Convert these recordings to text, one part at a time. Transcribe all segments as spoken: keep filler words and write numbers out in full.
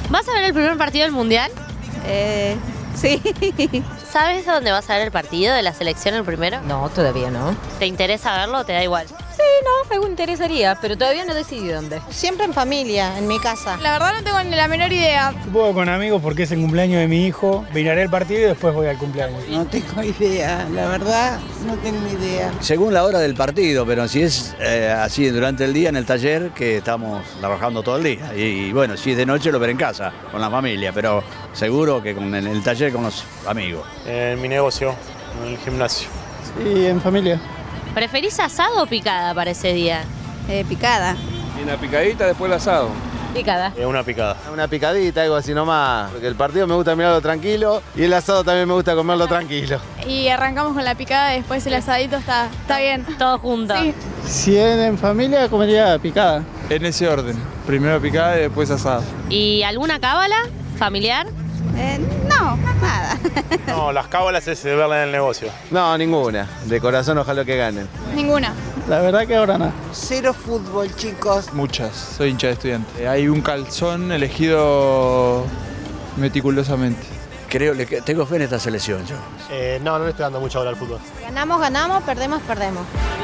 ¿Vas a ver el primer partido del Mundial? Eh, sí. ¿Sabes dónde vas a ver el partido de la selección, el primero? No, todavía no. ¿Te interesa verlo o te da igual? Sí, no, me interesaría, pero todavía no decidí dónde. Siempre en familia, en mi casa. La verdad no tengo ni la menor idea. Supongo con amigos porque es el cumpleaños de mi hijo. Miraré el partido y después voy al cumpleaños. No tengo idea, la verdad no tengo idea. Según la hora del partido, pero si es eh, así durante el día en el taller, que estamos trabajando todo el día. Y, y bueno, si es de noche lo veré en casa, con la familia, pero seguro que con, en el taller con los amigos. En mi negocio, en el gimnasio. Sí, en familia. ¿Preferís asado o picada para ese día? Eh, picada. Y una picadita, después el asado. Picada. Eh, una picada. Una picadita, algo así nomás. Porque el partido me gusta mirarlo tranquilo y el asado también me gusta comerlo tranquilo. Y arrancamos con la picada y después el asadito está, está bien. Todo junto. Sí. Si es en familia, comería picada. En ese orden. Primero picada y después asado. ¿Y alguna cábala familiar? Eh, no, nada. No, las cábalas es de verla en el negocio. No, ninguna. De corazón ojalá que ganen. Ninguna. La verdad que ahora no. Cero fútbol, chicos. Muchas. Soy hincha de estudiante. Hay un calzón elegido meticulosamente. Creo que tengo fe en esta selección yo. Eh, no, no le estoy dando mucha hora al fútbol. Ganamos, ganamos, perdemos, perdemos.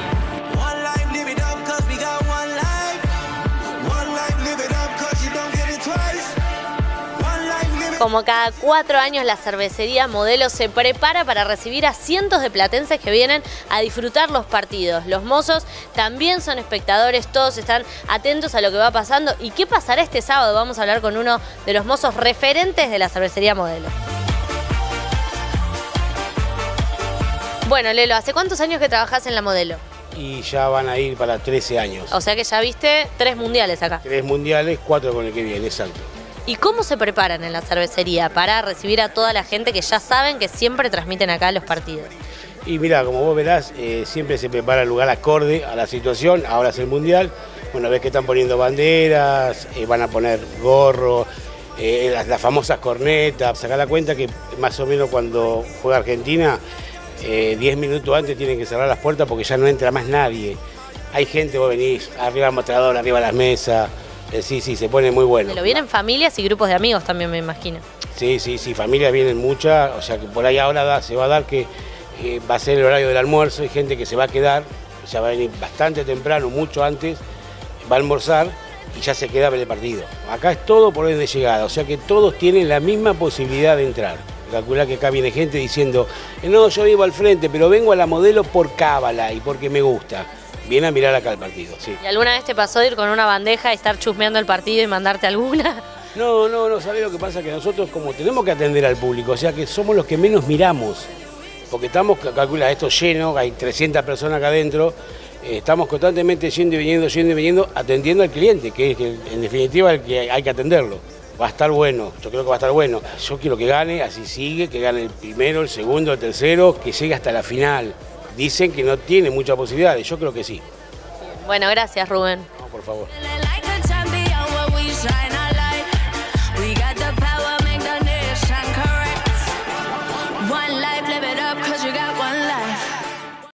Como cada cuatro años, la cervecería Modelo se prepara para recibir a cientos de platenses que vienen a disfrutar los partidos. Los mozos también son espectadores, todos están atentos a lo que va pasando. ¿Y qué pasará este sábado? Vamos a hablar con uno de los mozos referentes de la cervecería Modelo. Bueno, Lelo, ¿hace cuántos años que trabajás en la Modelo? Y ya van a ir para trece años. O sea que ya viste tres mundiales acá. Tres mundiales, cuatro con el que viene, exacto. ¿Y cómo se preparan en la cervecería para recibir a toda la gente que ya saben que siempre transmiten acá los partidos? Y mira, como vos verás, eh, siempre se prepara el lugar acorde a la situación. Ahora es el mundial. Una vez que están poniendo banderas, eh, van a poner gorro, eh, las, las famosas cornetas. Sacá la cuenta que más o menos cuando juega Argentina, eh, diez minutos antes tienen que cerrar las puertas porque ya no entra más nadie. Hay gente, vos venís, arriba el mostrador, arriba las mesas. Eh, sí, sí, se pone muy bueno. Lo vienen familias y grupos de amigos también, me imagino. Sí, sí, sí, familias vienen muchas, o sea que por ahí ahora da, se va a dar que eh, va a ser el horario del almuerzo, hay gente que se va a quedar, ya va a venir bastante temprano, mucho antes, va a almorzar y ya se queda a ver el partido. Acá es todo por orden de llegada, o sea que todos tienen la misma posibilidad de entrar. Calculá que acá viene gente diciendo, no, yo vivo al frente, pero vengo a la Modelo por cábala y porque me gusta. Viene a mirar acá el partido, sí. ¿Y alguna vez te pasó de ir con una bandeja y estar chusmeando el partido y mandarte alguna? No, no, no, ¿sabés lo que pasa? Que nosotros como tenemos que atender al público, o sea que somos los que menos miramos, porque estamos, calcula, esto lleno, hay trescientas personas acá adentro, eh, estamos constantemente yendo y viniendo, yendo y viniendo, atendiendo al cliente, que es que, en definitiva el que hay que atenderlo. Va a estar bueno, yo creo que va a estar bueno. Yo quiero que gane, así sigue, que gane el primero, el segundo, el tercero, que llegue hasta la final. Dicen que no tiene muchas posibilidades, yo creo que sí. Bueno, gracias, Rubén. No, por favor. Like a champion, what we shine, I